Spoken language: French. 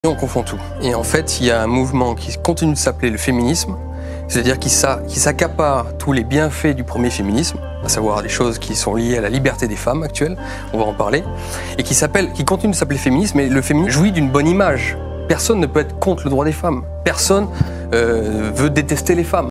On confond tout. Et en fait, il y a un mouvement qui continue de s'appeler le féminisme, c'est-à-dire qui s'accapare tous les bienfaits du premier féminisme, à savoir les choses qui sont liées à la liberté des femmes actuelles, on va en parler, et qui continue de s'appeler féminisme, mais le féminisme jouit d'une bonne image. Personne ne peut être contre le droit des femmes. Personne veut détester les femmes.